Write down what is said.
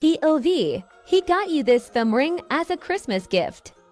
POV. He got you this thumb ring as a Christmas gift.